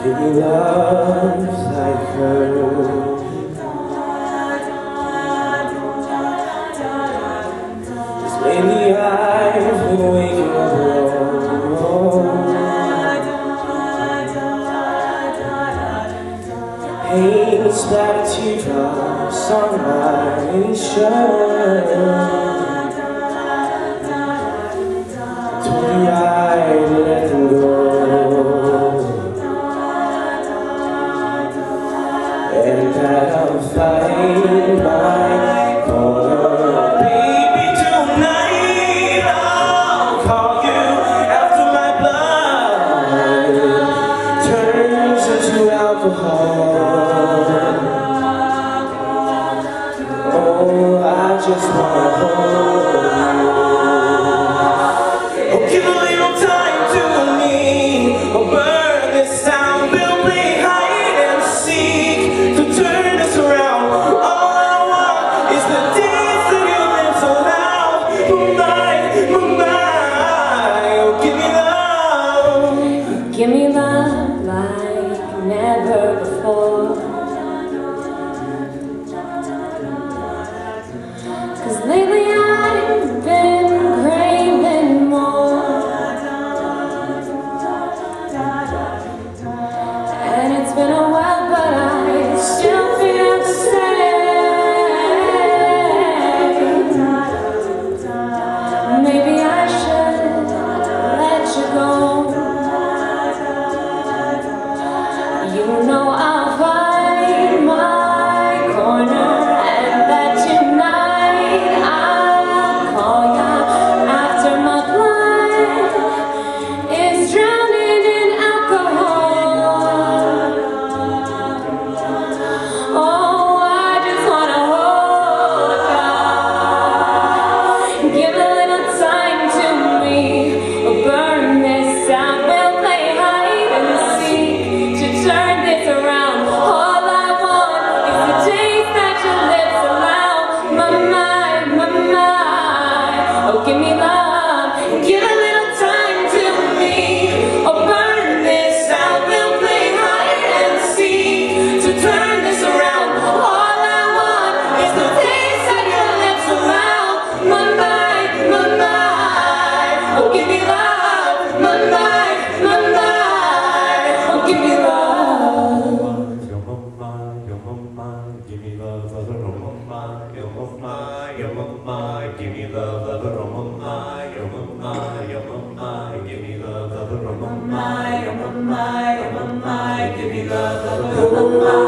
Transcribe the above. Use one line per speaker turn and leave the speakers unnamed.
Give me love like hers. Just lately I've been waking up alone. Pain splattered teardrops on my shirt. Told you I'd let them go, and that I'll fight my corner. Baby, tonight I'll call you after my blood turns into alcohol. Oh, I just wanna hold you. Oh, give a little time to me. Oh, burn this town. We'll play hide and seek to turn this around. All I want is the days that you live so loud. Moonlight, moonlight. Oh, give me love.
Give me love like never before. 'Cause lately I've been craving more, and it's been a while, but I still feel the same. Maybe I should let you go. You know I'll find my corner, and that tonight I'll call you after my blood is drowning in alcohol. Oh, I just wanna hold you. Give a little time to me. Burn this out. We'll play hide and seek to turn this around. All I want is the taste that your lips allow. My mind, my mind. Oh, give me love. Give a little time to me. Oh, burn this out. We'll play hide and seek to turn this around. All I want is the taste that your lips allow. My mind, my mind. Oh, give me love. My mind, my mind. Oh, give me love.
Your mama, give me love, lover, oh mama, your mama, give me love, lover, oh mama, your mama, give me love, lover, oh mama, your mama, give me love, lover, oh mama.